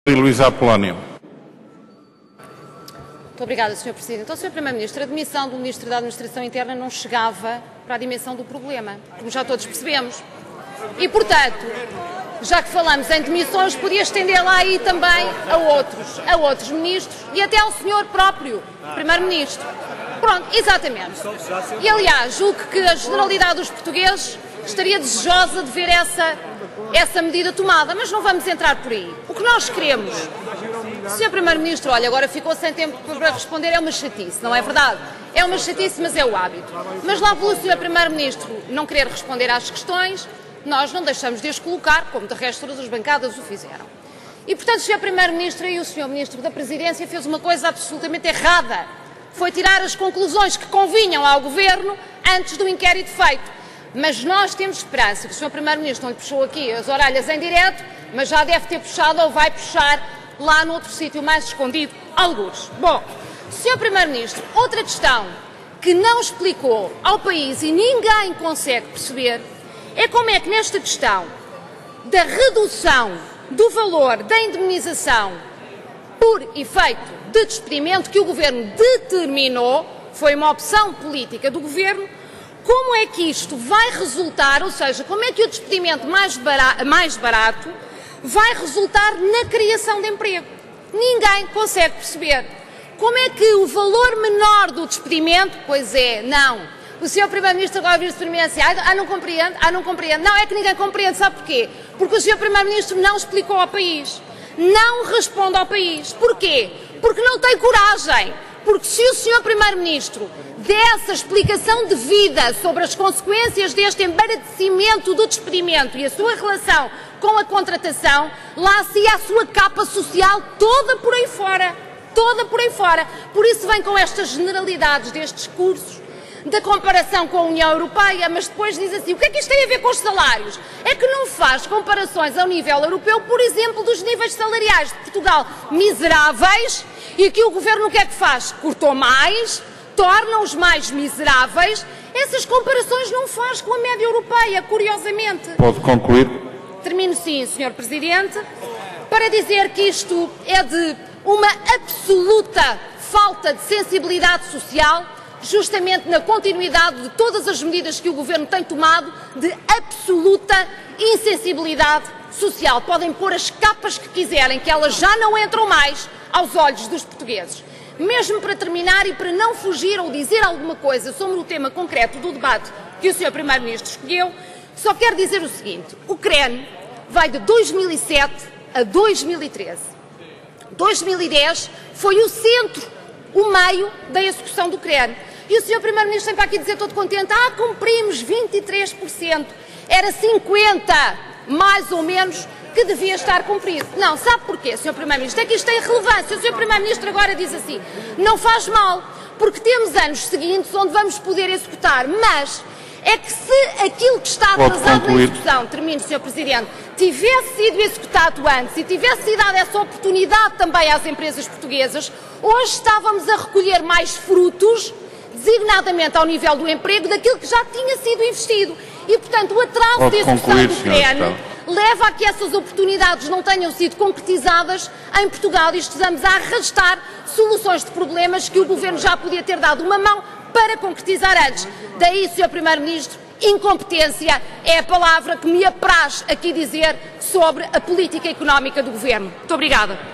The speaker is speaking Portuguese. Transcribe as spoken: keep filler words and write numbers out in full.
Luísa Apolónio. Muito obrigada, senhor Presidente. Então, senhor Primeiro-Ministro, a demissão do Ministro da Administração Interna não chegava para a dimensão do problema, como já todos percebemos. E, portanto, já que falamos em demissões, podia estender lá aí também a outros, a outros ministros e até ao senhor próprio Primeiro-Ministro. Pronto, exatamente. E, aliás, julgo que a generalidade dos portugueses estaria desejosa de ver essa, essa medida tomada, mas não vamos entrar por aí. O que nós queremos... senhor Primeiro-Ministro, olha, agora ficou sem tempo para responder, é uma chatice, não é verdade? É uma chatice, mas é o hábito. Mas lá pelo senhor Primeiro-Ministro não querer responder às questões, nós não deixamos de as colocar, como de resto todas as bancadas o fizeram. E, portanto, o senhor Primeiro-Ministro e o senhor Ministro da Presidência fez uma coisa absolutamente errada. Foi tirar as conclusões que convinham ao Governo antes do inquérito feito. Mas nós temos esperança que o senhor Primeiro-Ministro não lhe puxou aqui as orelhas em direto, mas já deve ter puxado ou vai puxar lá no outro sítio mais escondido, algures. Bom, senhor Primeiro-Ministro, outra questão que não explicou ao país e ninguém consegue perceber é como é que nesta questão da redução do valor da indemnização por efeito de despedimento que o Governo determinou, foi uma opção política do Governo, como é que isto vai resultar, ou seja, como é que o despedimento mais barato, mais barato vai resultar na criação de emprego? Ninguém consegue perceber. Como é que o valor menor do despedimento, pois é, não. O senhor Primeiro-Ministro agora vir-se para mim assim, ah, não compreende, ah, não compreende. Não, é que ninguém compreende, sabe porquê? Porque o senhor Primeiro-Ministro não explicou ao país, não responde ao país. Porquê? Porque não tem coragem. Porque se o senhor Primeiro-Ministro desse a explicação devida sobre as consequências deste embaraçecimento do despedimento e a sua relação com a contratação, lá se ia a sua capa social toda por aí fora, toda por aí fora. Por isso vem com estas generalidades destes discursos, da comparação com a União Europeia, mas depois diz assim, o que é que isto tem a ver com os salários? É que não faz comparações ao nível europeu, por exemplo, dos níveis salariais de Portugal miseráveis, e aqui o Governo o que é que faz? Cortou mais, torna-os mais miseráveis. Essas comparações não faz com a média europeia, curiosamente. Pode concluir. Termino sim, senhor Presidente, para dizer que isto é de uma absoluta falta de sensibilidade social, justamente na continuidade de todas as medidas que o Governo tem tomado, de absoluta insensibilidade social. Podem pôr as capas que quiserem, que elas já não entram mais aos olhos dos portugueses. Mesmo para terminar e para não fugir ou dizer alguma coisa sobre o tema concreto do debate que o senhor Primeiro-Ministro escolheu, só quero dizer o seguinte, o C R E N vai de dois mil e sete a dois mil e treze. dois mil e dez foi o centro, o meio da execução do C R E N. E o senhor Primeiro-Ministro vem para aqui dizer todo contente, ah, cumprimos vinte e três por cento, era cinquenta por cento, mais ou menos, que devia estar cumprido. Não, sabe porquê, senhor Primeiro-Ministro? É que isto tem relevância. O senhor Primeiro-Ministro agora diz assim, não faz mal, porque temos anos seguintes onde vamos poder executar, mas é que se aquilo que está atrasado na execução, termino, senhor Presidente, tivesse sido executado antes e tivesse sido dada essa oportunidade também às empresas portuguesas, hoje estávamos a recolher mais frutos, designadamente ao nível do emprego, daquilo que já tinha sido investido. E, portanto, o atraso de execução do C R E N leva a que essas oportunidades não tenham sido concretizadas em Portugal e estejamos a arrastar soluções de problemas que o Governo já podia ter dado uma mão para concretizar antes. Daí, senhor Primeiro-Ministro, incompetência é a palavra que me apraz aqui dizer sobre a política económica do Governo. Muito obrigada.